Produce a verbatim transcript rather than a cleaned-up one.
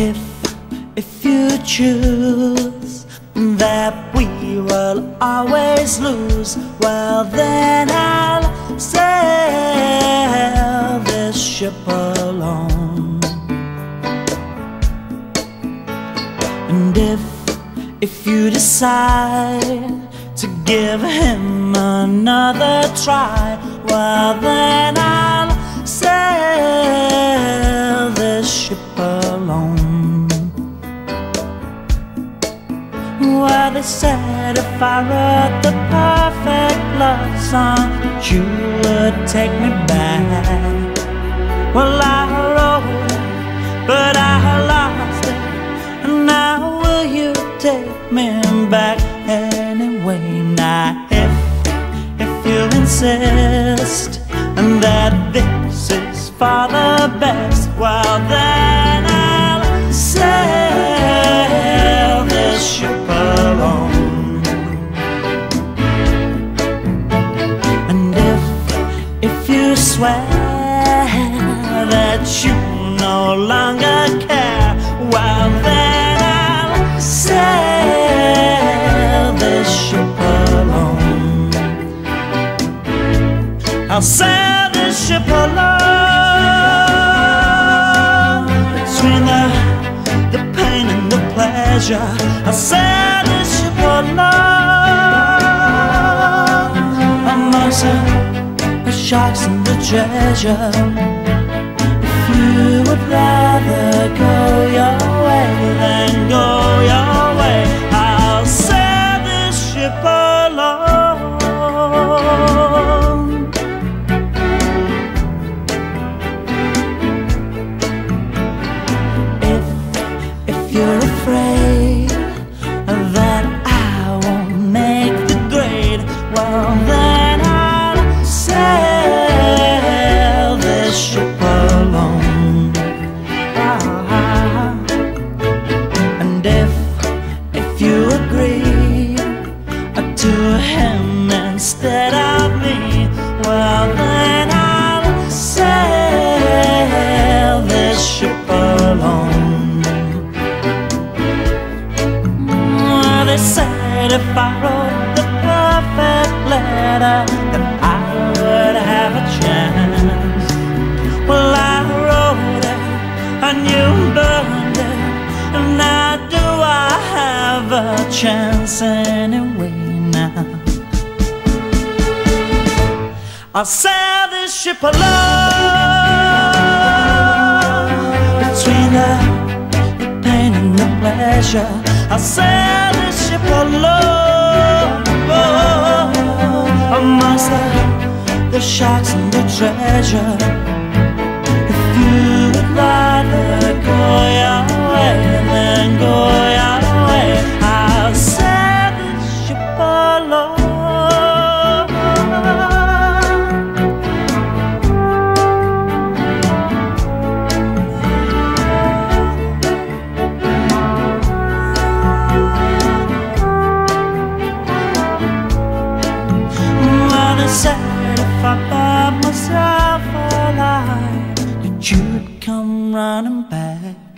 if, if you choose that we will always lose, well then I'll sail this ship alone. And if, if you decide to give him another try, well then I'll sail this ship alone. Well, they said if I wrote the perfect love song, you would take me back. Well, I wrote it, but I lost it, and now will you take me back anyway? Now if, if you insist that this is for the best, well then I'll sail this ship alone. And if, if you swear that you no longer care, well then I'll sail this ship alone. I'll sail this ship alone, between the, the pain and the pleasure. I'll sail this ship alone, amongst the, the sharks and the treasure. If you would rather go your way, then go your way. I'll sail this ship alone. If, if you're afraid that I won't make the grade, well then I'll sail this ship alone. Ah, and if, if you agree to him instead of me, well then I'll sail this ship alone. Well, they said if I wrote the perfect letter, then I would have a chance. Well, I wrote it and you burned it, and now do I have a chance anyway? Now I'll sail this ship alone, between the, the pain and the pleasure. I'll sail this ship alone, oh, amongst the, the sharks and the treasure. If you would rather go your way, then go your way. I'll sail this ship alone. Well, they said if I bought myself alive, that you'd come running back.